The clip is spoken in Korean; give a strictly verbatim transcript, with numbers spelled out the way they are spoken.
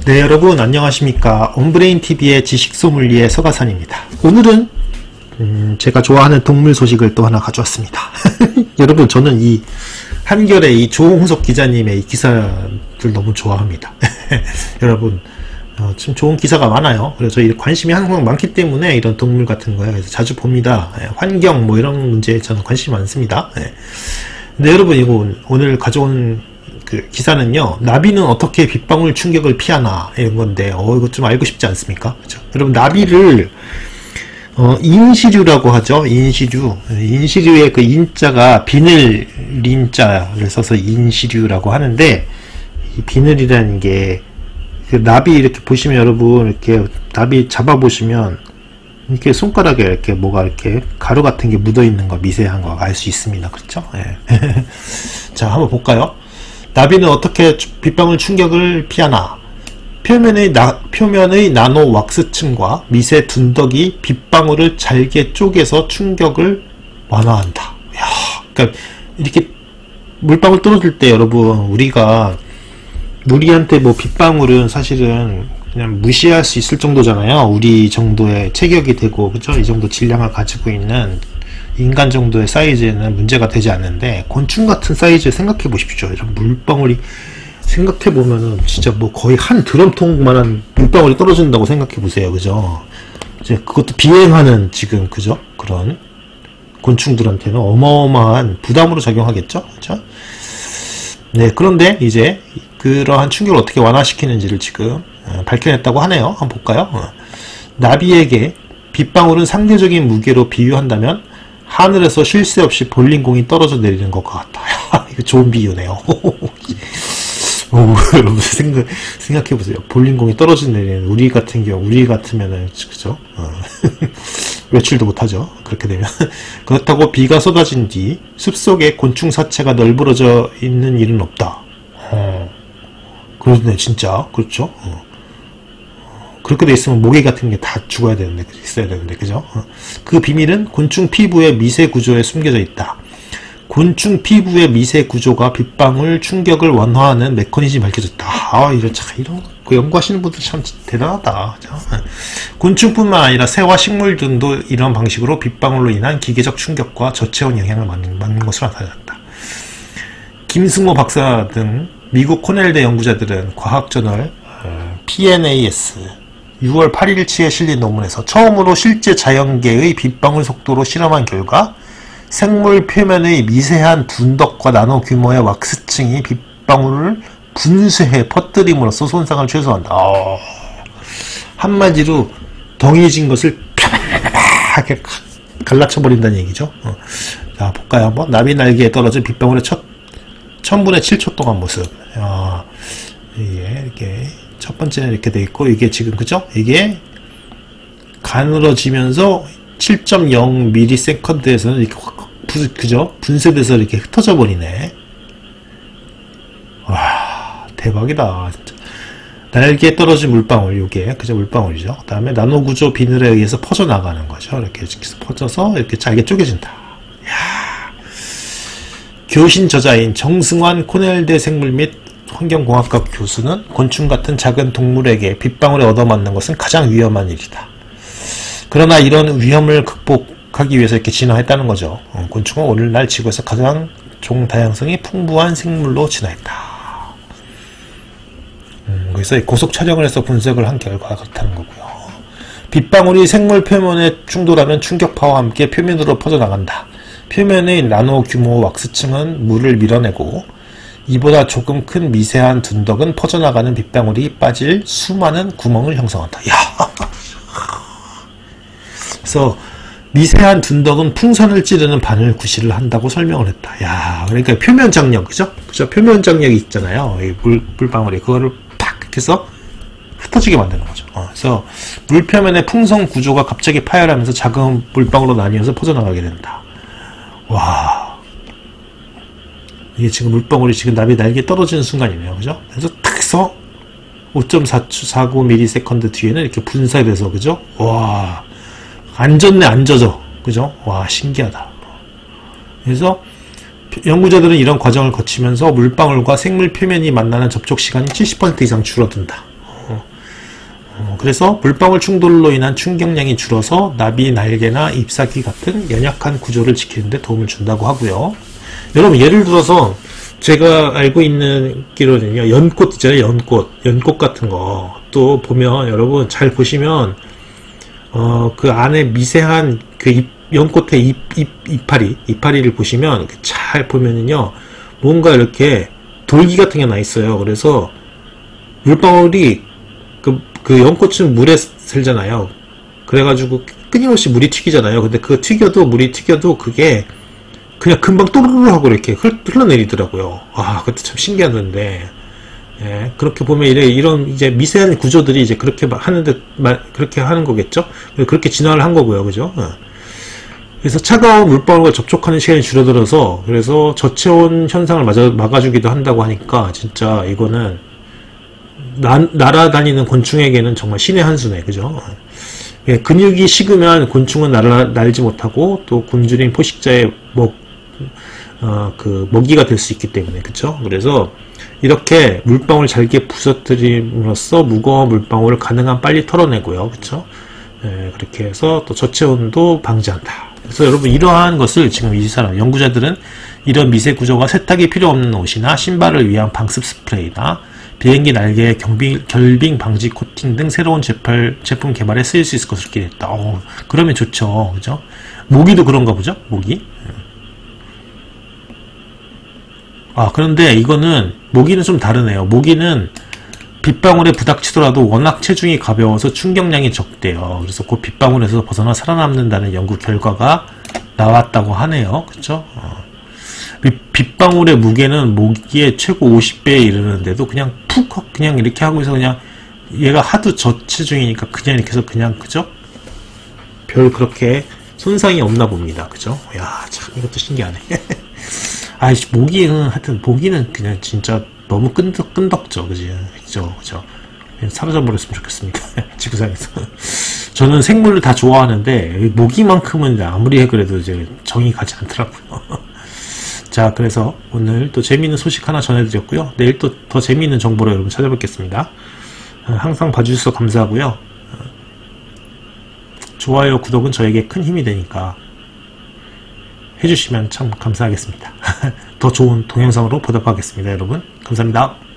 네, 여러분 안녕하십니까. 온브레인티비의 지식소믈리에 서가산입니다. 오늘은 음, 제가 좋아하는 동물 소식을 또 하나 가져왔습니다. 여러분, 저는 이 한겨레 이 조홍석 기자님의 이 기사들 너무 좋아합니다. 여러분, 어, 좀 좋은 기사가 많아요. 그래서 이 관심이 항상 많기 때문에 이런 동물 같은 거에 그래서 자주 봅니다. 예, 환경 뭐 이런 문제에 저는 관심이 많습니다. 예. 근데 여러분, 이거 오늘 가져온 그 기사는요, 나비는 어떻게 빗방울 충격을 피하나 이런 건데, 어 이거 좀 알고 싶지 않습니까? 그렇죠? 여러분, 나비를 어 인시류라고 하죠. 인시류. 인시류의 그 인자가 비늘 린자를 써서 인시류라고 하는데, 이 비늘이라는 게 그 나비 이렇게 보시면, 여러분 이렇게 나비 잡아 보시면 이렇게 손가락에 이렇게 뭐가 이렇게 가루 같은 게 묻어 있는 거, 미세한 거 알 수 있습니다. 그렇죠? 예. 자, 한번 볼까요? 나비는 어떻게 빗방울 충격을 피하나? 표면의, 나, 표면의 나노 왁스층과 미세 둔덕이 빗방울을 잘게 쪼개서 충격을 완화한다. 야, 그러니까 이렇게 물방울 떨어질 때, 여러분, 우리가 우리한테 뭐 빗방울은 사실은 그냥 무시할 수 있을 정도잖아요. 우리 정도의 체격이 되고, 그죠? 이 정도 질량을 가지고 있는 인간 정도의 사이즈에는 문제가 되지 않는데, 곤충 같은 사이즈 생각해 보십시오. 이런 물방울이 생각해 보면은 진짜 뭐 거의 한 드럼통만한 물방울이 떨어진다고 생각해 보세요. 그죠? 이제 그것도 비행하는 지금, 그죠? 그런 곤충들한테는 어마어마한 부담으로 작용하겠죠? 그죠? 네, 그런데 이제 그러한 충격을 어떻게 완화시키는지를 지금 밝혀냈다고 하네요. 한번 볼까요? 나비에게 빗방울은 상대적인 무게로 비유한다면 하늘에서 쉴 새 없이 볼링공이 떨어져 내리는 것과 같다. 이거 좋은 비유네요. 오, 여러분 생각, 생각해보세요. 볼링공이 떨어져 내리는 우리 같은 경우, 우리 같으면은, 그죠? 어. 외출도 못하죠. 그렇게 되면. 그렇다고 비가 쏟아진 뒤 숲속에 곤충 사체가 널브러져 있는 일은 없다. 어. 그러네, 진짜. 그렇죠? 어. 그렇게 돼 있으면 모기 같은 게 다 죽어야 되는데, 있어야 되는데, 그죠? 어. 그 비밀은 곤충 피부의 미세 구조에 숨겨져 있다. 곤충 피부의 미세 구조가 빗방울 충격을 완화하는 메커니즘이 밝혀졌다. 아, 이런, 참, 이런, 그 연구하시는 분들 참 대단하다. 그죠? 곤충뿐만 아니라 새와 식물 등도 이런 방식으로 빗방울로 인한 기계적 충격과 저체온 영향을 받는, 받는 것으로 나타났다. 김승호 박사 등 미국 코넬대 연구자들은 과학저널 피엔에이에스 유월 팔일치에 실린 논문에서 처음으로 실제 자연계의 빗방울 속도로 실험한 결과 생물 표면의 미세한 둔덕과 나노 규모의 왁스층이 빗방울을 분쇄해 퍼뜨림으로써 손상을 최소화한다. 어, 한마디로 덩이진 것을 펴하게 갈라쳐버린다는 얘기죠. 어. 자, 볼까요? 한번. 나비 날개에 떨어진 빗방울의 첫 천분의 칠 초 동안 모습. 어, 이게 이렇게 첫 번째는 이렇게 돼 있고, 이게 지금, 그죠? 이게 가늘어지면서 칠 점 영 밀리세컨드에서는 이렇게 확, 그죠? 분쇄돼서 이렇게 흩어져 버리네. 와, 대박이다, 진짜. 날개에 떨어진 물방울, 요게, 그죠? 물방울이죠. 그 다음에 나노구조 비늘에 의해서 퍼져나가는 거죠. 이렇게 퍼져서 이렇게 잘게 쪼개진다. 이야. 교신 저자인 정승환 코넬대 생물 및 환경공학과 교수는 곤충 같은 작은 동물에게 빗방울에 얻어맞는 것은 가장 위험한 일이다. 그러나 이런 위험을 극복하기 위해서 이렇게 진화했다는 거죠. 어, 곤충은 오늘날 지구에서 가장 종 다양성이 풍부한 생물로 진화했다. 음, 그래서 고속 촬영을 해서 분석을 한 결과가 그렇다는 거고요. 빗방울이 생물 표면에 충돌하면 충격파와 함께 표면으로 퍼져나간다. 표면의 나노 규모 왁스층은 물을 밀어내고 이보다 조금 큰 미세한 둔덕은 퍼져나가는 빗방울이 빠질 수많은 구멍을 형성한다. 야. 그래서 미세한 둔덕은 풍선을 찌르는 바늘 구실을 한다고 설명을 했다. 야, 그러니까 표면 장력, 그죠? 그죠? 표면 장력이 있잖아요. 이 물, 물방울이 그거를 팍 해서 흩어지게 만드는 거죠. 어, 그래서 물 표면의 풍선 구조가 갑자기 파열하면서 작은 물방울로 나뉘어서 퍼져나가게 된다. 와, 이게 지금 물방울이 지금 나비 날개에 떨어지는 순간이네요. 그죠? 그래서 탁 해서 오 점 사구 밀리세컨드 뒤에는 이렇게 분사돼서, 그죠? 와, 안 젖네, 안 젖어. 그죠? 와, 신기하다. 그래서 연구자들은 이런 과정을 거치면서 물방울과 생물 표면이 만나는 접촉 시간이 칠십 퍼센트 이상 줄어든다. 어. 어, 그래서 물방울 충돌로 인한 충격량이 줄어서 나비 날개나 잎사귀 같은 연약한 구조를 지키는 데 도움을 준다고 하고요. 여러분 예를 들어서 제가 알고 있는 기로는요, 연꽃 있잖아요. 연꽃 연꽃 같은 거 또 보면 여러분 잘 보시면 어, 그 안에 미세한 그 잎, 연꽃의 잎, 잎, 이파리 이파리를 보시면 잘 보면은요 뭔가 이렇게 돌기 같은 게 나 있어요. 그래서 물방울이 그, 그 연꽃은 물에 살잖아요. 그래가지고 끊임없이 물이 튀기잖아요. 근데 그 튀겨도 물이 튀겨도 그게 그냥 금방 또르르 하고 이렇게 흘러내리더라고요. 아, 그것도 참 신기하던데. 예, 그렇게 보면 이래, 이런 이제 미세한 구조들이 이제 그렇게 하는데, 그렇게 하는 거겠죠? 그렇게 진화를 한 거고요. 그죠? 어. 그래서 차가운 물방울과 접촉하는 시간이 줄어들어서, 그래서 저체온 현상을 막아, 막아주기도 한다고 하니까, 진짜 이거는, 나, 날아다니는 곤충에게는 정말 신의 한 수네. 그죠? 예, 근육이 식으면 곤충은 날아, 날지 못하고, 또 굶주린 포식자의 먹, 어, 그, 먹이가 될 수 있기 때문에. 그쵸? 그래서, 이렇게 물방울 잘게 부서뜨림으로써 무거운 물방울을 가능한 빨리 털어내고요. 그쵸? 예, 그렇게 해서 또 저체온도 방지한다. 그래서 여러분 이러한 것을 지금 이 사람 연구자들은 이런 미세 구조가 세탁이 필요 없는 옷이나 신발을 위한 방습 스프레이나 비행기 날개의 경비, 결빙 방지 코팅 등 새로운 제품, 제품 개발에 쓰일 수 있을 것으로 기대했다. 어, 그러면 좋죠. 그죠? 모기도 그런가 보죠? 모기? 아, 그런데 이거는 모기는 좀 다르네요. 모기는 빗방울에 부닥치더라도 워낙 체중이 가벼워서 충격량이 적대요. 그래서 그 빗방울에서 벗어나 살아남는다는 연구 결과가 나왔다고 하네요. 그쵸? 어. 빗방울의 무게는 모기의 최고 오십 배에 이르는데도 그냥 푹 그냥 이렇게 하고 있어. 그냥 얘가 하도 저체중이니까 그냥 이렇게 해서 그냥, 그죠? 별 그렇게 손상이 없나 봅니다. 그죠? 야, 참 이것도 신기하네. 아이씨, 모기는, 하여튼, 모기는 그냥 진짜 너무 끈덕, 끈덕죠. 그지? 그죠? 그죠? 그냥 사라져버렸으면 좋겠습니다. 지구상에서. 저는 생물을 다 좋아하는데, 모기만큼은 아무리 해 그래도 이제 정이 가지 않더라고요. 자, 그래서 오늘 또 재미있는 소식 하나 전해드렸고요. 내일 또 더 재미있는 정보로 여러분 찾아뵙겠습니다. 항상 봐주셔서 감사하고요. 좋아요, 구독은 저에게 큰 힘이 되니까 해주시면 참 감사하겠습니다. 더 좋은 동영상으로 보답하겠습니다. 여러분 감사합니다.